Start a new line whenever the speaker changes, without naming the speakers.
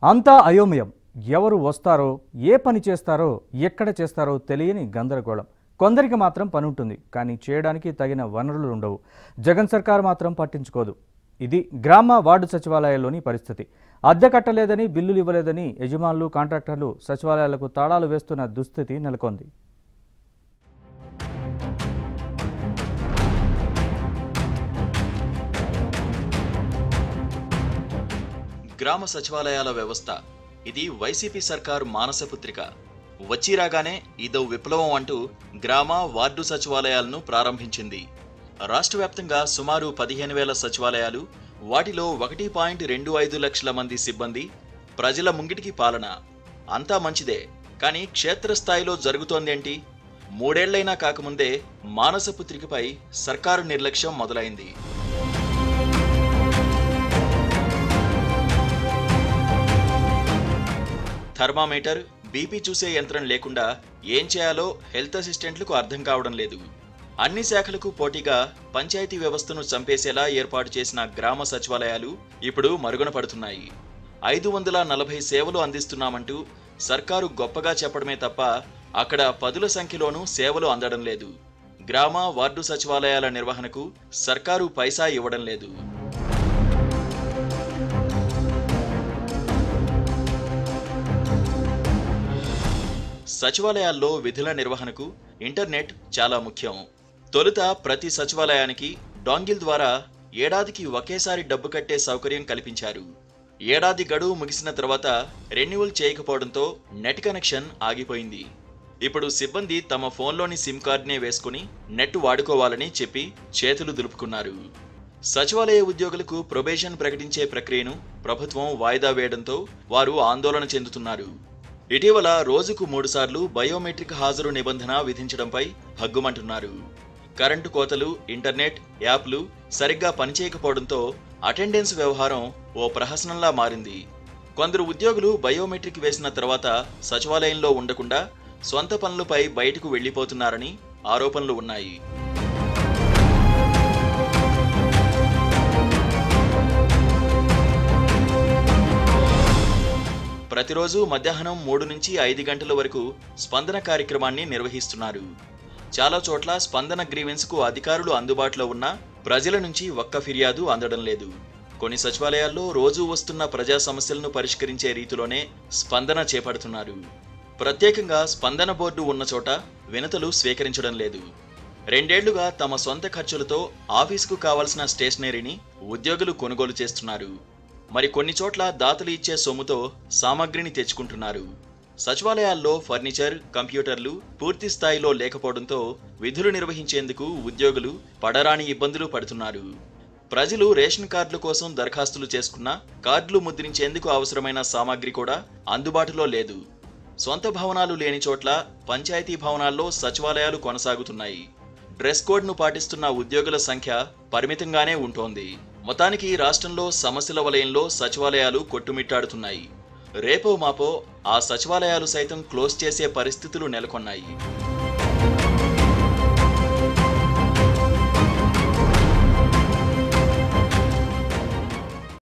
అంతా అయోమయం. ఎవరు వస్తారో, ఏ పని చేస్తారో, ఎక్కడ చేస్తారో తెలియని గందరగోళం. కొందరికి మాత్రం పని ఉంటుంది, కానీ చేయడానికి తగిన వనరులు ఉండవు. జగన్ సర్కార్ మాత్రం పట్టించుకోదు. ఇది గ్రామ వార్డు సచివాలయాల్లోని పరిస్థితి. అద్దె కట్టలేదని, బిల్లులు ఇవ్వలేదని యజమానులు, కాంట్రాక్టర్లు సచివాలయాలకు తాళాలు వేస్తున్న దుస్థితి నెలకొంది.
గ్రామ సచివాలయాల వ్యవస్థ ఇది వైసీపీ సర్కారు మానసపుత్రిక. వచ్చి రాగానే ఇదో విప్లవం అంటూ గ్రామ వార్డు సచివాలయాలను ప్రారంభించింది. రాష్ట్ర వ్యాప్తంగా సుమారు 15,000 సచివాలయాలు, వాటిలో 1.25 లక్షల మంది సిబ్బంది, ప్రజల ముంగిటికి పాలన. అంతా మంచిదే, కానీ క్షేత్రస్థాయిలో జరుగుతోందేంటి? 3 ఏళ్లైనా కాకముందే మానసపుత్రికపై సర్కారు నిర్లక్ష్యం మొదలైంది. థర్మామీటర్, బీపీ చూసే యంత్రం లేకుండా ఏం చేయాలో హెల్త్ అసిస్టెంట్లకు అర్థం కావడం లేదు. అన్ని శాఖలకు పోటీగా పంచాయతీ వ్యవస్థను చంపేసేలా ఏర్పాటు చేసిన గ్రామ సచివాలయాలు ఇప్పుడు మరుగున పడుతున్నాయి. 540 సేవలు అందిస్తున్నామంటూ సర్కారు గొప్పగా చెప్పడమే తప్ప అక్కడ పదుల సంఖ్యలోనూ సేవలు అందడం లేదు. గ్రామ వార్డు సచివాలయాల నిర్వహణకు సర్కారు పైసా ఇవ్వడం లేదు. సచివాలయాల్లో విధుల నిర్వహణకు ఇంటర్నెట్ చాలా ముఖ్యం. తొలుత ప్రతి సచివాలయానికి డాంగిల్ ద్వారా ఏడాదికి ఒకేసారి డబ్బు కట్టే సౌకర్యం కల్పించారు. ఏడాది గడువు ముగిసిన తర్వాత రెన్యువల్ చేయకపోవడంతో నెట్ కనెక్షన్ ఆగిపోయింది. ఇప్పుడు సిబ్బంది తమ ఫోన్లోని సిమ్ కార్డునే వేసుకుని నెట్ వాడుకోవాలని చెప్పి చేతులు దులుపుకున్నారు. సచివాలయ ఉద్యోగులకు ప్రొబేషన్ ప్రకటించే ప్రక్రియను ప్రభుత్వం వాయిదా వేయడంతో వారు ఆందోళన చెందుతున్నారు. ఇటీవల రోజుకు 3 సార్లు బయోమెట్రిక్ హాజరు నిబంధన విధించడంపై హగ్గుమంటున్నారు. కరెంటు కోతలు, ఇంటర్నెట్, యాప్లు సరిగ్గా పనిచేయకపోవడంతో అటెండెన్స్ వ్యవహారం ఓ ప్రహసనంలా మారింది. కొందరు ఉద్యోగులు బయోమెట్రిక్ వేసిన తర్వాత సచివాలయంలో ఉండకుండా సొంత పనులపై బయటకు వెళ్లిపోతున్నారని ఆరోపణలు ఉన్నాయి. ప్రతిరోజు మధ్యాహ్నం 3 నుంచి 5 గంటల వరకు స్పందన కార్యక్రమాన్ని నిర్వహిస్తున్నారు. చాలా చోట్ల స్పందన గ్రీవెన్స్కు అధికారులు అందుబాటులో ఉన్నా ప్రజల నుంచి ఒక్క ఫిర్యాదు అందడం లేదు. కొన్ని సచివాలయాల్లో రోజు వస్తున్న ప్రజా సమస్యలను పరిష్కరించే రీతిలోనే స్పందన చేపడుతున్నారు. ప్రత్యేకంగా స్పందన బోర్డు ఉన్న చోట వినతులు స్వీకరించడం లేదు. 2 ఏళ్లుగా తమ సొంత ఖర్చులతో ఆఫీసుకు కావాల్సిన స్టేషనరీని ఉద్యోగులు కొనుగోలు చేస్తున్నారు. మరి కొన్ని చోట్ల దాతలు ఇచ్చే సొమ్ముతో సామగ్రిని తెచ్చుకుంటున్నారు. సచివాలయాల్లో ఫర్నిచర్, కంప్యూటర్లు పూర్తి స్థాయిలో లేకపోవడంతో విధులు నిర్వహించేందుకు ఉద్యోగులు పడరాని ఇబ్బందులు పడుతున్నారు. ప్రజలు రేషన్ కార్డుల కోసం దరఖాస్తులు చేసుకున్నా కార్డులు ముద్రించేందుకు అవసరమైన సామగ్రి కూడా అందుబాటులో లేదు. సొంత భవనాలు లేని చోట్ల పంచాయతీ భవనాల్లో సచివాలయాలు కొనసాగుతున్నాయి. డ్రెస్ కోడ్ను పాటిస్తున్న ఉద్యోగుల సంఖ్య పరిమితంగానే ఉంటోంది. మొత్తానికి రాష్ట్రంలో సమస్యల వలయంలో సచివాలయాలు కొట్టుమిట్టాడుతున్నాయి. రేపో మాపో ఆ సచివాలయాలు సైతం క్లోజ్ చేసే పరిస్థితులు నెలకొన్నాయి.